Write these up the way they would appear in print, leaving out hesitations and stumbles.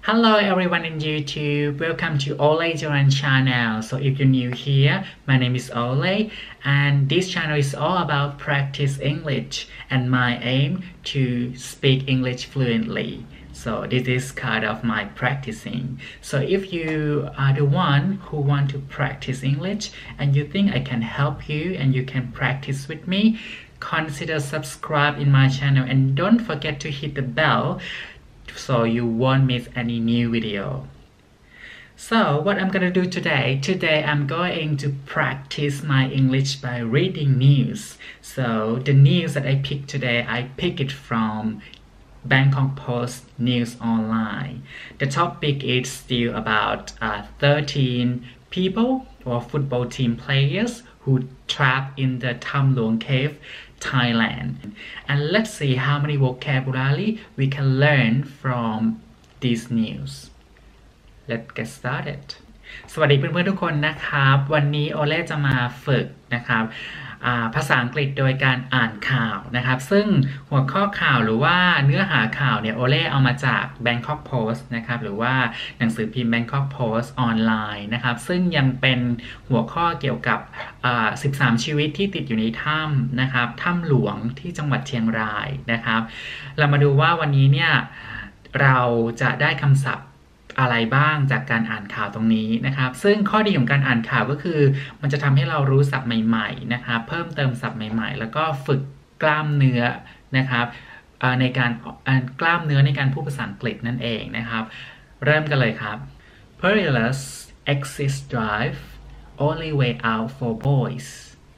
Hello everyone in YouTube, welcome to Ole Joran channel. So if you're new here, my name is Ole and this channel is all about practice English and my aim to speak English fluently. So this is kind of my practicing. So if you are the one who want to practice English and you think I can help you and you can practice with me, consider subscribe in my channel and don't forget to hit the bell so you won't miss any new video. So what I'm gonna do today I'm going to practice my English by reading news. So the news that I picked today, I pick it from Bangkok Post News Online. The topic is still about 13 people or football team players who trapped in the Tham Luang Cave, Thailand. And let's see how many vocabulary we can learn from this news. Let's get started. สวัสดีเพื่อนๆทุกคนนะครับวันนี้โอเล่จะมาฝึกนะครับภาษาอังกฤษโดยการอ่านข่าวนะครับซึ่งหัวข้อข่าวหรือว่าเนื้อหาข่าวเนี่ยโอเล่เอามาจาก Bangkok Post นะครับหรือว่าหนังสือพิมพ์ Bangkok Post ออนไลน์นะครับซึ่งยังเป็นหัวข้อเกี่ยวกับ13 ชีวิตที่ติดอยู่ในถ้ำนะครับถ้ำหลวงที่จังหวัดเชียงรายนะครับเรามาดูว่าวันนี้เนี่ยเราจะได้คำศัพท์อะไรบ้างจากการอ่านข่าวตรงนี้นะครับซึ่งข้อดีของการอ่านข่าวก็คือมันจะทำให้เรารู้ศัพท์ใหม่ๆนะครับเพิ่มเติมศัพท์ใหม่ๆแล้วก็ฝึกกล้ามเนื้อนะครับในการกล้ามเนื้อในการพูดภาษาอังกฤษนั่นเองนะครับเริ่มกันเลยครับ Perilous exit drive only way out for boys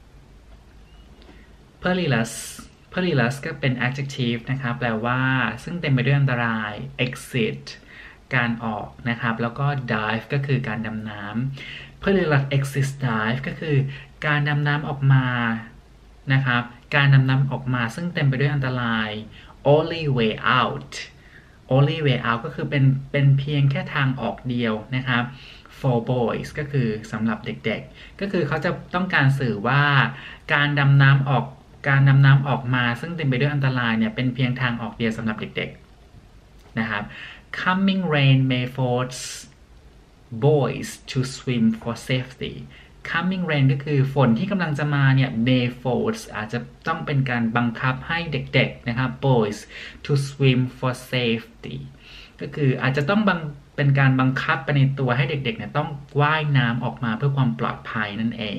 perilous ก็เป็น adjective นะครับแปลว่าซึ่งเต็มไปด้วยอันตราย exitการออกนะครับแล้วก็ dive ก็คือการดำน้ำ perilous exit dive ก็คือการดำน้ำออกมานะครับการดำน้ำออกมาซึ่งเต็มไปด้วยอันตราย only way out ก็คือเป็นเพียงแค่ทางออกเดียวนะครับ for boys ก็คือสำหรับเด็กๆก็คือเขาจะต้องการสื่อว่าการดำน้ำออกมาซึ่งเต็มไปด้วยอันตรายเนี่ยเป็นเพียงทางออกเดียวสำหรับเด็กๆนะครับComing rain may force boys to swim for safety. Coming rain ก็คือฝนที่กำลังจะมาเนี่ย may force อาจจะต้องเป็นการบังคับให้เด็กๆนะครับ boys to swim for safety ก็คืออาจจะต้องเป็นการบังคับไปในตัวให้เด็กๆเนี่ยต้องว่ายน้ำออกมาเพื่อความปลอดภัยนั่นเอง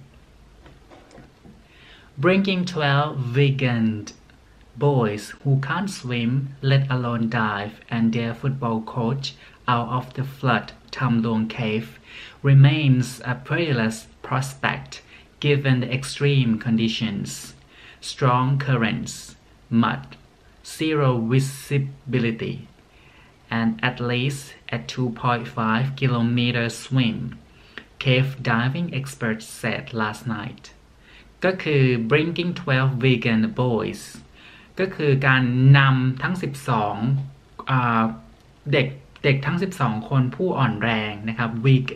Bringing 12 vegan boys who can't swim, let alone dive, and their football coach out of the flood Tham Luang Cave remains a perilous prospect given the extreme conditions, strong currents, mud, zero visibility, and at least a 2.5-kilometer swim, cave diving experts said last night. ก็คือ bringing 12 vegan boysก็คือการนำทั้ง12เด็กทั้ง12คนผู้อ่อนแรงนะครับ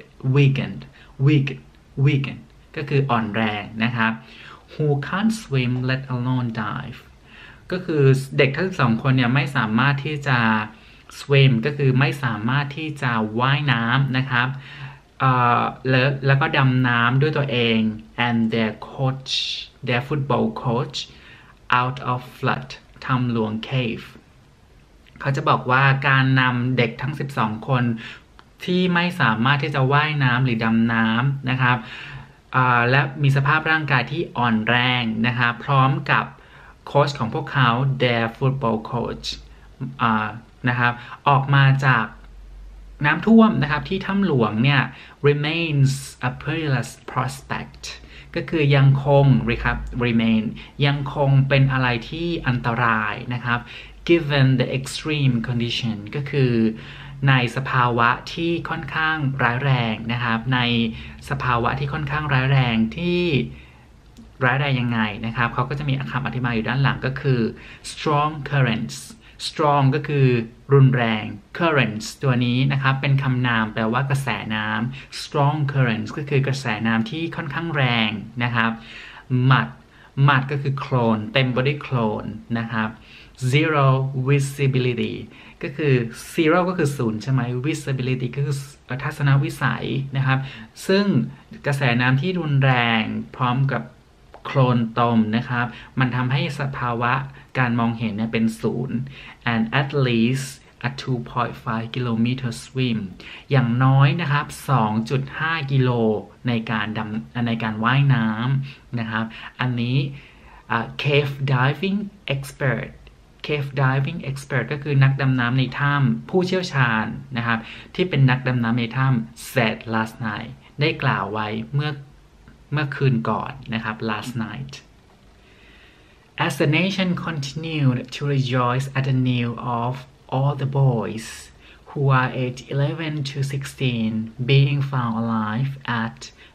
weakened ก็คืออ่อนแรงนะครับ who can't swim let alone dive ก็คือเด็กทั้ง12คนเนี่ยไม่สามารถที่จะ swim ก็คือไม่สามารถที่จะว่ายน้ำนะครับแล้วก็ดำน้ำด้วยตัวเอง and their football coach out of flood Tham Luang Cave เขาจะบอกว่าการนำเด็กทั้ง12คนที่ไม่สามารถที่จะว่ายน้ำหรือดำน้ำนะครับและมีสภาพร่างกายที่อ่อนแรงนะครับพร้อมกับโค้ชของพวกเขา their football coach นะครับออกมาจากน้ำท่วมนะครับที่ถ้ำหลวงเนี่ย remains a perilous prospectก็คือยังคงนะครับ remain ยังคงเป็นอะไรที่อันตรายนะครับ given the extreme condition ก็คือในสภาวะที่ค่อนข้างร้ายแรงนะครับในสภาวะที่ค่อนข้างร้ายแรงที่ร้ายแรงยังไงนะครับเขาก็จะมีคำอธิบายอยู่ด้านหลังก็คือ strong currents strong ก็คือรุนแรง currents ตัวนี้นะครับเป็นคำนามแปลว่ากระแสน้ำ strong currents ก็คือกระแสน้ำที่ค่อนข้างแรงนะครับ mud ก็คือโคลนเต็มไปด้วยโคลนนะครับ zero visibility ก็คือ zero ก็คือศูนย์ใช่ไหม visibility ก็คือทัศนวิสัยนะครับซึ่งกระแสน้ำที่รุนแรงพร้อมกับโคลนตมนะครับมันทำให้สภาวะการมองเห็นเนี่ยเป็นศูนย์ and at least a 2.5 kilometer swim อย่างน้อยนะครับ 2.5 กิโลในการว่ายน้ำนะครับอันนี้cave diving expert ก็คือนักดำน้ำในถ้ำผู้เชี่ยวชาญนะครับที่เป็นนักดำน้ำในถ้ำ said last night ได้กล่าวไว้เมื่อคืนก่อนนะครับ last night as the nation continued to rejoice at the news of all the boys who are aged 11 to 16 being found alive at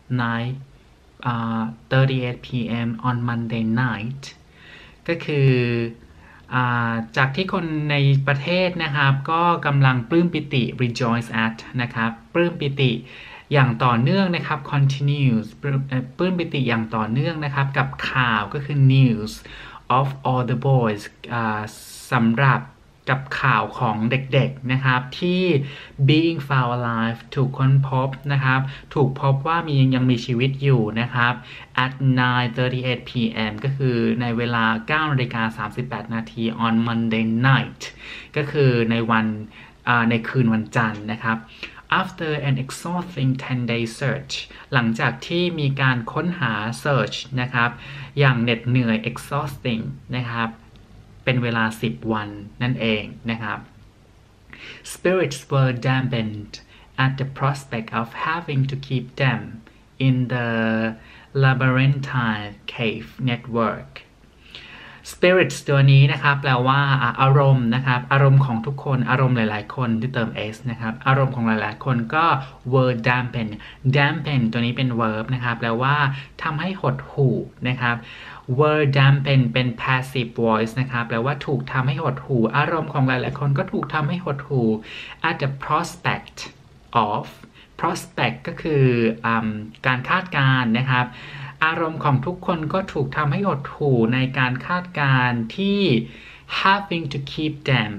9:38 p.m. on Monday night ก็คือจากที่คนในประเทศนะครับก็กำลังปลื้มปิติ rejoice at นะครับปลื้มปิติอย่างต่อเนื่องนะครับ continues ปลื้มปิติอย่างต่อเนื่องนะครับกับข่าวก็คือ news of all the boys สำหรับกับข่าวของเด็กๆนะครับที่ being found alive ถูกค้นพบนะครับถูกพบว่ายังมีชีวิตอยู่นะครับ at 9:38 p.m. ก็คือในเวลา 9:38 น. on Monday night ก็คือในคืนวันจันทร์นะครับ after an exhausting 10-day search หลังจากที่มีการค้นหา search นะครับอย่างเหน็ดเหนื่อย exhausting นะครับเป็นเวลา10 วันนั่นเองนะครับ Spirits were dampened at the prospect of having to keep them in the labyrinthine cave network spirits ตัวนี้นะครับแปลว่าอารมณ์นะครับอารมณ์ของทุกคนอารมณ์หลายๆคนที่เติม s นะครับอารมณ์ของหลายๆคนก็ were dampen ตัวนี้เป็น verb นะครับแปลว่าทำให้หดหู่นะครับ were dampen เป็น passive voice นะครับแปลว่าถูกทำให้หดหู่อารมณ์ของหลายๆคนก็ถูกทำให้หดหู่ at the prospect of prospect ก็คือการคาดการณ์นะครับอารมณ์ของทุกคนก็ถูกทำให้หดหู่ในการคาดการณ์ที่ having to keep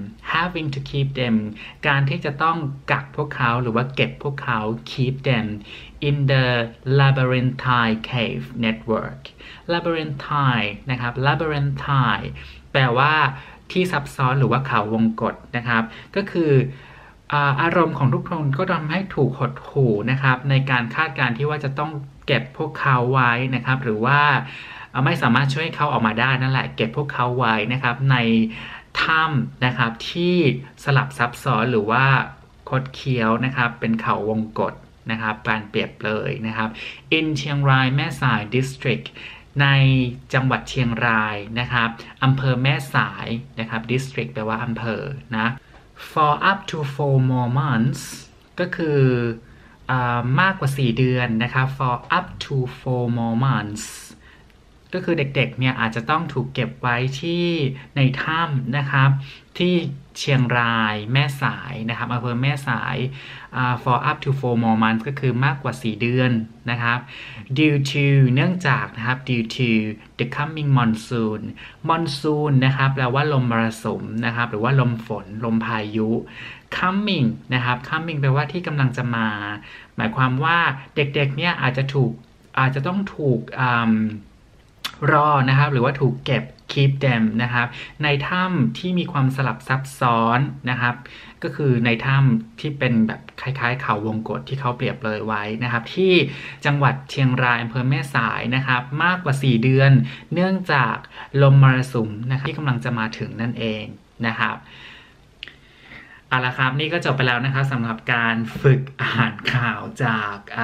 them การที่จะต้องกักพวกเขาหรือว่าเก็บพวกเขา keep them in the labyrinthine cave network labyrinthine นะครับ labyrinthine แปลว่าที่ซับซ้อนหรือว่าเขาวงกตนะครับก็คืออารมณ์ของทุกคนก็ทำให้ถูกหดหู่นะครับในการคาดการณ์ที่ว่าจะต้องเก็บพวกเขาไว้นะครับหรือว่าไม่สามารถช่วยเขาออกมาได้นั่นแหละเก็บพวกเขาไว้นะครับในถ้ำนะครับที่สลับซับซ้อนหรือว่าคดเคี้ยวนะครับเป็นเขาวงกตนะครับการเปรียบเลยนะครับ in เชียงรายแม่สาย district ในจังหวัดเชียงรายนะครับอำเภอแม่สายนะครับ district แปลว่าอำเภอนะ for up to 4 more months ก็คือมากกว่า4 เดือนนะครับ for up to 4 more months ก็คือเด็กๆเนี่ยอาจจะต้องถูกเก็บไว้ที่ในถ้ำนะครับที่เชียงรายแม่สายนะครับอำเภอแม่สาย for up to 4 more months ก็คือมากกว่า4 เดือนนะครับ due to เนื่องจากนะครับ due to the coming monsoon นะครับแปลว่าลมมรสุมนะครับหรือว่าลมฝนลมพายุ coming นะครับ coming แปลว่าที่กำลังจะมาหมายความว่าเด็กๆเนี่ยอาจจะต้องถูกรอนะครับหรือว่าถูกเก็บ keep them นะครับในถ้ำที่มีความสลับซับซ้อนนะครับก็คือในถ้ำที่เป็นแบบคล้ายๆเขาวงกตที่เขาเปรียบเลยไว้นะครับที่จังหวัดเชียงรายอำเภอแม่สายนะครับมากกว่า4 เดือนเนื่องจากลมมรสุมนะครับที่กำลังจะมาถึงนั่นเองนะครับเอาละครับนี่ก็จบไปแล้วนะครับสำหรับการฝึกอ่านข่าวจาก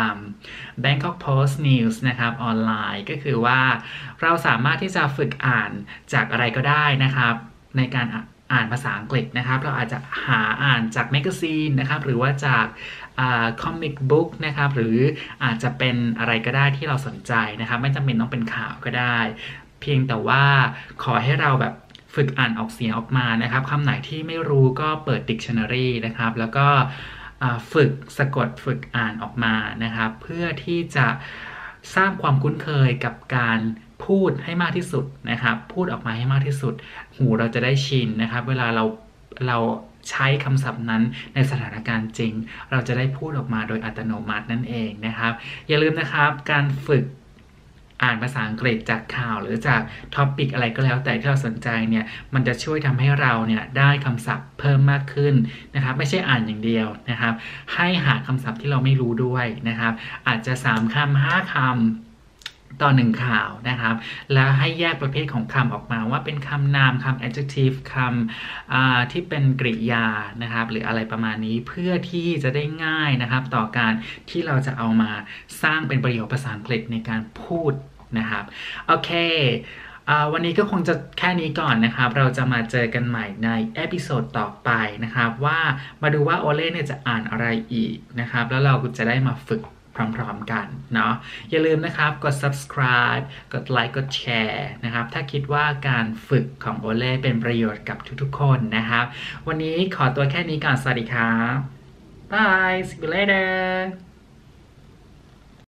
Bangkok Post News นะครับออนไลน์ก็คือว่าเราสามารถที่จะฝึกอ่านจากอะไรก็ได้นะครับในการอ่านภาษาอังกฤษนะครับเราอาจจะหาอ่านจากแมกกาซีนนะครับหรือว่าจากคอมิกบุ๊กนะครับหรืออาจจะเป็นอะไรก็ได้ที่เราสนใจนะครับไม่จำเป็นต้องเป็นข่าวก็ได้เพียงแต่ว่าขอให้เราแบบฝึกอ่านออกเสียงออกมานะครับคำไหนที่ไม่รู้ก็เปิด dictionary นะครับแล้วก็ฝึกสะกดฝึกอ่านออกมานะครับเพื่อที่จะสร้างความคุ้นเคยกับการพูดให้มากที่สุดนะครับพูดออกมาให้มากที่สุดหูเราจะได้ชินนะครับเวลาเราใช้คำศัพท์นั้นในสถานการณ์จริงเราจะได้พูดออกมาโดยอัตโนมัตินั่นเองนะครับอย่าลืมนะครับการฝึกอ่านภาษาอังกฤษจากข่าวหรือจากท็อปิกอะไรก็แล้วแต่ที่เราสนใจเนี่ยมันจะช่วยทำให้เราเนี่ยได้คำศัพท์เพิ่มมากขึ้นนะครับไม่ใช่อ่านอย่างเดียวนะครับให้หาคำศัพท์ที่เราไม่รู้ด้วยนะครับอาจจะ3 คำ 5 คำต่อ1ข่าวนะครับแล้วให้แยกประเภทของคำออกมาว่าเป็นคำนามคำ adjective คำที่เป็นกริยานะครับหรืออะไรประมาณนี้เพื่อที่จะได้ง่ายนะครับต่อการที่เราจะเอามาสร้างเป็นประโยคภาษาอังกฤษในการพูดนะครับโอเควันนี้ก็คงจะแค่นี้ก่อนนะครับเราจะมาเจอกันใหม่ในเอพิโซดต่อไปนะครับว่ามาดูว่าโอเล่เนี่ยจะอ่านอะไรอีกนะครับแล้วเราจะได้มาฝึกพร้อมๆกันเนาะอย่าลืมนะครับกด subscribe กดไลค์กดแชร์นะครับถ้าคิดว่าการฝึกของโอเล่เป็นประโยชน์กับทุกๆคนนะครับวันนี้ขอตัวแค่นี้ก่อนสวัสดีครับ Bye see you later